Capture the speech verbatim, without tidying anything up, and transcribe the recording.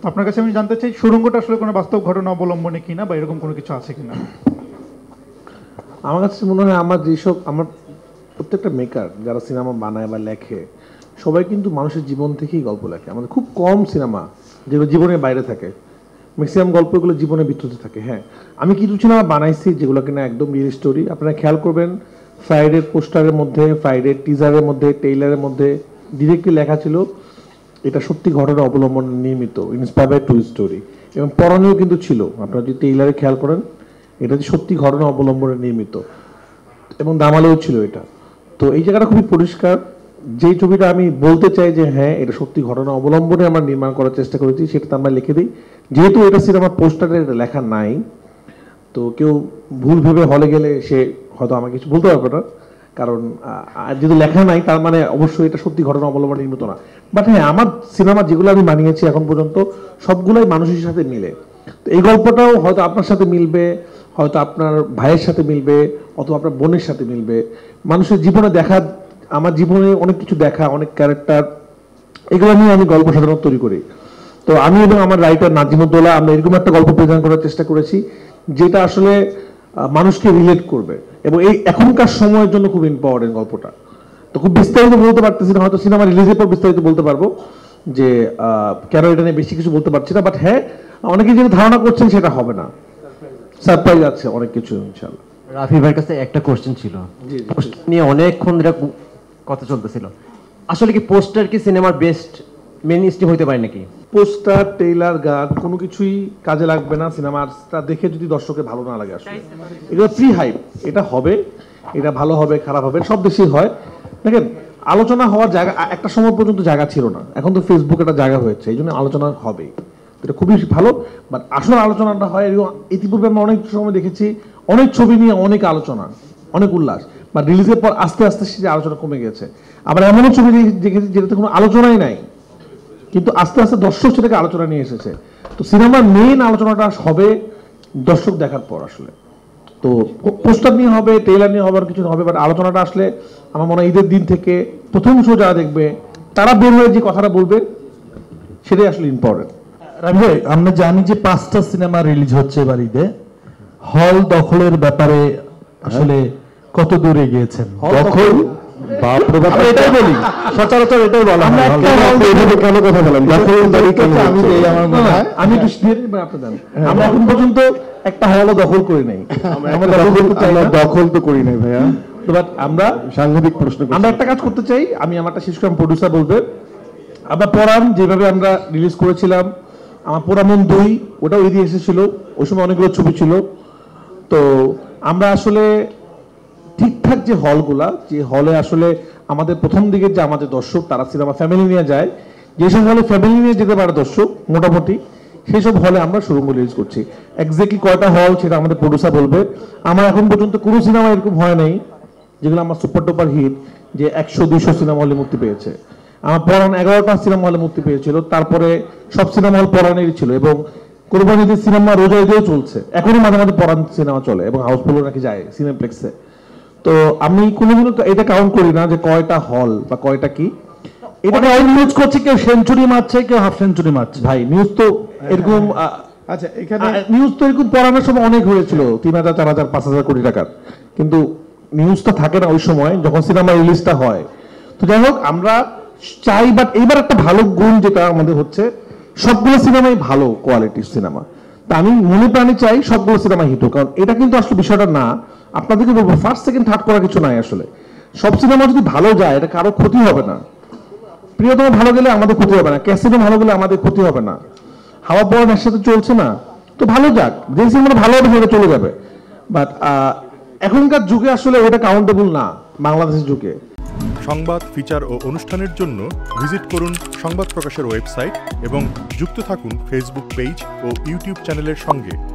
আপনার কাছে আমি জানতে চাই সুড়ঙ্গটা আসলে কোনো বাস্তব ঘটনা অবলম্বনে কিনা বা এরকম কোনো কিছু আছে কিনা। আমার কাছে মনে হয় আমার যেসব আমার প্রত্যেকটা মেকার যারা সিনেমা বানায় বা লেখে সবাই কিন্তু মানুষের জীবন থেকেই গল্প লেখে। আমাদের খুব কম সিনেমা যেগুলো জীবনের বাইরে থাকে, ম্যাক্সিমাম গল্পগুলো জীবনের ভিতরে থাকে। হ্যাঁ, আমি কিছু সিনেমা বানাইছি যেগুলো কিনা একদম রিয়েল স্টোরি। আপনারা খেয়াল করবেন ফ্রাইডের পোস্টারের মধ্যে, ফ্রাইডের টিজারের মধ্যে, ট্রেইলারের মধ্যে ডিরেক্টলি লেখা ছিল এটা সত্যি ঘটনা অবলম্বন নির্মিত, ইন্সপায়ার্ড বাই ট্রু স্টোরি। এবং পরনীয় কিন্তু ছিল, আপনারা যদি ট্রেইলারে খেয়াল করেন এটা যে সত্যি ঘটনা অবলম্বনে নির্মিত এবং দামালেও ছিল এটা। তো এই জায়গাটা খুবই পরিষ্কার। যেই ছবিটা আমি বলতে চাই যে হ্যাঁ এটা সত্যি ঘটনা অবলম্বনে আমরা নির্মাণ করার চেষ্টা করেছি সেটা আমরা লিখে দিই। যেহেতু এটা সিনেমার পোস্টারে এটা লেখা নাই, তো কেউ ভুল ভেবে হলে গেলে সে হয়তো আমাকে কিছু বলতে পারবে না, কারণ যেহেতু লেখা নাই তার মানে অবশ্যই এটা সত্যি ঘটনা অবলম্বনে নির্মিত না। বাট হ্যাঁ, আমার সিনেমা যেগুলো আমি বানিয়েছি এখন পর্যন্ত সবগুলোই মানুষের সাথে মিলে। তো এই গল্পটাও হয়তো আপনার সাথে মিলবে, হয়তো আপনার ভাইয়ের সাথে মিলবে, অথবা আপনার বোনের সাথে মিলবে। মানুষের জীবনে দেখা, আমার জীবনে অনেক কিছু দেখা, অনেক ক্যারেক্টার, এগুলো নিয়ে আমি গল্প সাধারণত তৈরি করি। তো আমি এবং আমার রাইটার নাজিমুদ্দৌলা আমরা এরকম একটা গল্প প্রেজেন্ট করার চেষ্টা করেছি যেটা আসলে মানুষকে রিলেট করবে এবং এই এখনকার সময়ের জন্য খুব ইম্পর্টেন্ট গল্পটা। তো খুব বিস্তারিত বলতে পারতেছি না, হয়তো সিনেমা রিলিজের পর বিস্তারিত বলতে পারবো যে কেন এটা নিয়ে বেশি কিছু বলতে পারছি না। বাট হ্যাঁ, অনেকে যেটা ধারণা করছেন সেটা হবে না, সারপ্রাইজ আছে অনেক কিছু ইনশাআল্লাহ। রাফি ভাইয়ের কাছে একটা কোশ্চেন ছিল, পোস্টার নিয়ে অনেকক্ষণ ধরে কথা চলতেছিল। আসলে কি পোস্টার কি সিনেমার বেস্ট মেইন স্ট্রিম হইতে পারে নাকি? পোস্টার, ট্রেইলার, গান কোনো কিছুই কাজে লাগবে না সিনেমাটা দেখে যদি দর্শকের ভালো না লাগে। আসলে এগুলো প্রি হাইপ, এটা হবে, এটা ভালো হবে, খারাপ হবে, সব দেশেই হয়। দেখেন, আলোচনা হওয়ার জায়গা একটা সময় পর্যন্ত জায়গা ছিল না, এখন তো ফেসবুক একটা জায়গা হয়েছে, এই জন্য আলোচনা হবে, এটা খুবই ভালো। বাট আসলে আলোচনাটা হয়, ইতিপূর্বে আমরা অনেক সময় দেখেছি অনেক ছবি নিয়ে অনেক আলোচনা, অনেক উল্লাস, বা রিলিজের পর আস্তে আস্তে সেটা আলোচনা কমে গেছে। আবার এমনও ছবি দেখেছি যেটাতে কোনো আলোচনাই নাই, কিন্তু আস্তে আস্তে দর্শক সেটাকে আলোচনা নিয়ে এসেছে। তো সিনেমার মেইন আলোচনাটা হবে দর্শক দেখার পর আসলে। তো পোস্টার নিয়ে হবে, ট্রেইলার নিয়ে হবে, আর কিছু হবে, বাট আলোচনাটা আসলে আমার মনে হয় ঈদের দিন থেকে প্রথম শো যারা দেখবে তারা বের হয়ে যে কথাটা বলবে সেটাই আসলে ইম্পর্টেন্ট। রাবি ভাই, আমরা জানি যে পাঁচটা সিনেমা রিলিজ হচ্ছে এবার ঈদে, হল দখলের ব্যাপারে আসলে কত দূরে গিয়েছেন? দখল এটাই বলি, সচরাচর এটাই বলা হয়। কেন কথা বলেন? আমি একটু আমরা এখন পর্যন্ত একটা হলও দখল করি নাই, দখল তো করি নাই ভাইয়া। বাট আমরা সাংবাদিক প্রশ্ন, আমরা একটা কাজ করতে চাই, আমি আমারটা শেষ করে প্রডিউসার বলবে, আমরা পরাণ যেভাবে আমরা রিলিজ করেছিলাম, আমার পোড়ামন দুই ওটাও ঈদে এসেছিল, ওই সময় অনেকগুলো ছবি ছিল। তো আমরা আসলে ঠিকঠাক যে হলগুলা, যে হলে আসলে আমাদের প্রথম দিকে যে আমাদের দর্শক তারা সিনেমা ফ্যামিলি নিয়ে যায়, যেসব হলে ফ্যামিলি নিয়ে যেতে পারে দর্শক মোটামুটি, সেই সব হলে আমরা সুড়ঙ্গ রিলিজ করছি। এক্স্যাক্টলি কয়টা হল সেটা আমাদের প্রডিউসার বলবে। আমার এখন পর্যন্ত কোনো সিনেমা এরকম হয় নাই যেগুলো আমার সুপার টুপার হিট যে একশো দুইশো সিনেমা হলে মুক্তি পেয়েছে। আমার পরাণ এগারোটা সিনেমা হলে মুক্তি পেয়েছিল, তারপরে সব সিনেমা হল পরাণেরই ছিল, এবং কোরবানি ঈদের সিনেমা রোজা ঈদেও চলছে, এখনো মাঝে মাঝে পরাণ সিনেমা চলে এবং হাউসফুলও নাকি যায় সিনেপ্লেক্সে। তো আমি কোনোদিনও এটা কাউন্ট করি না যে কয়টা হল বা কয়টা কি, এটা নিউজ করছে, কেউ সেঞ্চুরি মারছে, কেউ হাফ সেঞ্চুরি মারছে। ভাই নিউজ তো এরকম, আচ্ছা এখানে নিউজ তো এরকম পড়ানোর সময় অনেক হয়েছিল, তিন হাজার চার হাজার পাঁচ হাজার কোটি টাকার, কিন্তু নিউজ তো থাকে না ওই সময় যখন সিনেমা রিলিজটা হয়। তো যাই হোক, আমরা চাই, বাট এইবার একটা ভালো গুণ যেটা আমাদের হচ্ছে সবগুলো সিনেমাই ভালো কোয়ালিটির সিনেমা। তা আমি মনে প্রাণে চাই সবগুলো সিনেমা হিট হোক, কারণ এটা কিন্তু আসলে বিষয়টা না, আপনাদেরকে বলবো ফার্স্ট সেকেন্ড থার্ড করার কিছু নাই। আসলে সব সিনেমা যদি ভালো যায় এটা কারো ক্ষতি হবে না, প্রিয়তম ভালো গেলে আমাদের ক্ষতি হবে না, ক্যাসিনো ভালো গেলে আমাদের ক্ষতি হবে না, হাওয়া পড়ান একসাথে চলছে না, তো ভালো যাক, যে সিনেমাটা ভালো হবে সেটা চলে যাবে। বাট এখনকার যুগে আসলে ওটা কাউন্টেবল না বাংলাদেশের যুগে। সংবাদ, ফিচার ও অনুষ্ঠানের জন্য ভিজিট করুন সংবাদ প্রকাশের ওয়েবসাইট এবং যুক্ত থাকুন ফেসবুক পেজ ও ইউটিউব চ্যানেলের সঙ্গে।